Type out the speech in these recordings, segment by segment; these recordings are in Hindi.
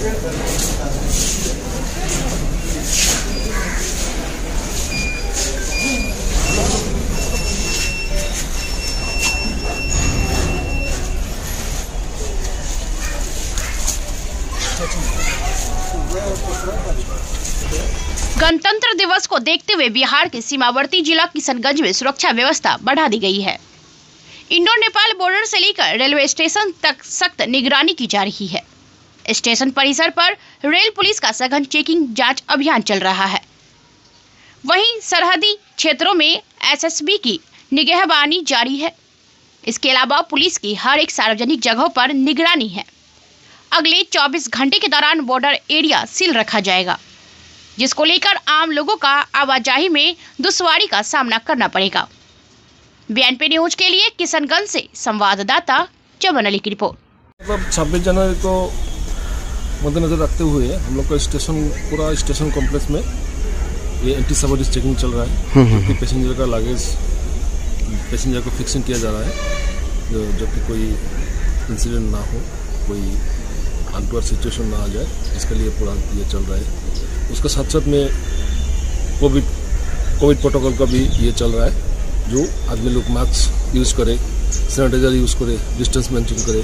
गणतंत्र दिवस को देखते हुए बिहार के सीमावर्ती जिला किशनगंज में सुरक्षा व्यवस्था बढ़ा दी गई है। इंडो नेपाल बॉर्डर से लेकर रेलवे स्टेशन तक सख्त निगरानी की जा रही है। स्टेशन परिसर पर रेल पुलिस का सघन चेकिंग जांच अभियान चल रहा है। वहीं सरहदी क्षेत्रों में एसएसबी की निगहबानी जारी है। इसके अलावा पुलिस की हर एक सार्वजनिक जगहों पर निगरानी है। अगले 24 घंटे के दौरान बॉर्डर एरिया सील रखा जाएगा, जिसको लेकर आम लोगों का आवाजाही में दुश्वारी का सामना करना पड़ेगा। बीएनपी न्यूज के लिए किशनगंज से संवाददाता चमन अली की रिपोर्ट। मतलब 26 जनवरी को मद्देनजर रखते हुए हम लोग का पूरा स्टेशन कॉम्प्लेक्स में ये एंटी सबोर्डिनेट चेकिंग चल रहा है। कि पैसेंजर का लगेज पैसेंजर को फिक्सिंग किया जा रहा है, जबकि कोई इंसिडेंट ना हो, कोई अनटूवर्ड सिचुएशन ना आ जाए, इसके लिए पूरा ये चल रहा है। उसके साथ साथ में कोविड प्रोटोकॉल का भी ये चल रहा है, जो आदमी लोग मास्क यूज़ करे, सैनिटाइजर यूज़ करे, डिस्टेंस मेंटेन करे।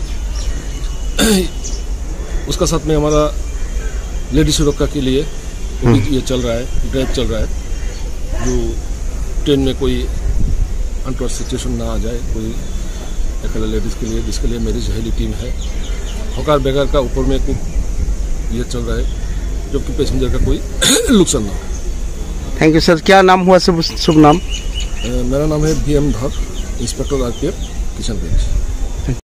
उसका साथ में हमारा लेडी सुरक्षा के लिए ये चल रहा है, ड्राइव चल रहा है, जो ट्रेन में कोई अनटूवर्ड सिचुएशन ना आ जाए, कोई अकेला लेडीज़ के लिए, जिसके लिए मेरी जहली टीम है। हकार बेकार का ऊपर में कुछ ये चल रहा है, जबकि पैसेंजर का कोई नुकसान ना हो। Thank you sir. क्या नाम हुआ शुभ नाम? मेरा नाम है VM धर, इंस्पेक्टर RPF किशनगंज।